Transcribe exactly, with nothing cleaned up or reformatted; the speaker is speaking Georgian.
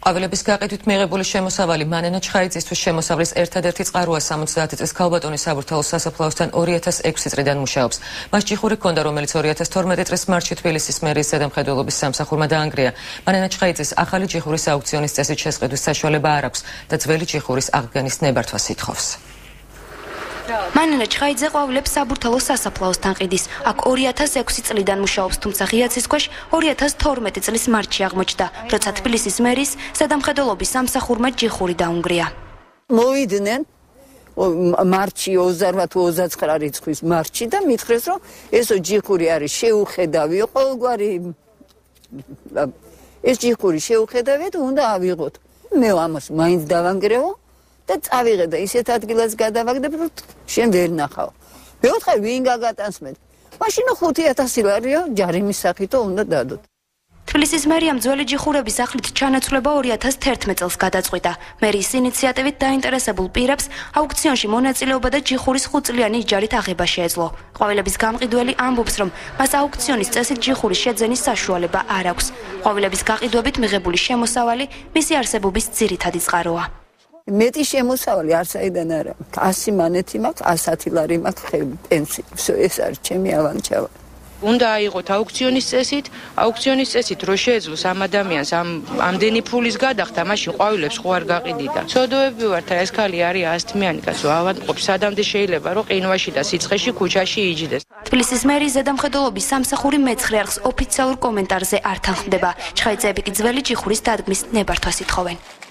ყვავილების გაყიდვით მიღებული შემოსავალი მანენა ჩხაიძისთვის შემოსავლის ერთადერთი წყაროა სამოცდაათი წლის ქალბატონის საბურთალოს სასაფლაოსთან ორი ათას ექვსი წლიდან მუშაობს. მას ჭიხური ჰქონდა, რომელიც ორი ათას თორმეტი წლის მარტში თბილისის მერიის ზედამხედველობის სამსახურმა დაანგრია. მანენა ჩხაიძის ახალი ჭიხურის აუქციონის წესით შესყიდვის საშუალება არ აქვს და ძველი ჭიხურის აღდგენის ნებართვას ითხოვს. მანენა ჩხაიძე ყვავილებს საბურთალოს სასაფლაოსთან ყიდის. აქ ორი ათას ექვსი წლიდან მუშაობს, თუმცა ღია ცის ქვეშ ორი ათას თორმეტი წლის მარტში აღმოჩნდა, როცა თბილისის მერიის ზედამხედველობის სამსახურმა ჭიხური დაუნგრია. მოვიდნენ მარტში ოცდაოთხ ოცდაცხრა რიცხვის მარტში და მითხრეს, რომ ესო ჭიხური არის შეუხედავი, ყოველგვარი ეს ჭიხური შეუხედავია და უნდა ავიღოთ. მე ამას მაინც დავანგრევო და წავიღე და ისეთ ადგილას გადავაგდებ, რომ შენ ვერ ნახავ. მე ვთხარ, ვინ გაგატანს მე? მაშინ ხუთი ათასი ლარიო ჯარიმის სახითო უნდა დადოთ. თბილისის მერიამ ძველი ჭიხურების ახლით ჩანაცვლება ორი ათას თერთმეტ წელს გადაწყვიტა. მერიის ინიციატივით დაინტერესებულ პირებს აუქციონში მონაწილეობა და ჭიხურის ხუთწლიანი იჯარით აღება შეეძლო. ყვავილების გამყიდველი ამბობს, რომ მას აუქციონის წესით ჭიხურის შეძენის საშუალება არ აქვს. ყვავილების გაყიდვებით მიღებული შემოსავალი მისი არსებობის ძირითადი წყაროა. მეტი შემოსავალი არსაიდან არა. ასი მანეთი მაქვს, ასათი ლარი მაქვს პენსია. ეს არის ჩემი ავანჩავა. უნდა აიღოთ აუქციონის წესით, აუქციონის წესით რო შეეძლოს ამ ადამიანს ამ ამდენი ფულის გადახდა, მაშინ ყვავილებს ხო არ გაყიდიდა. ცოდოები ვართ, ეს ქალი არის ასთმიანი კაცო, ავადმყოფი, სადამდე შეიძლება რომ ყინვაში და სიცხეში ქუჩაში იჯდეს. თბილისის მერიის ზედამხედველობის სამსახური მეცხრე არხს ოფიციალურ კომენტარზე არ თანხმდება. ჩხაიძეები კი ძველი ჭიხურის დადგმის ნებართვას ითხოვენ.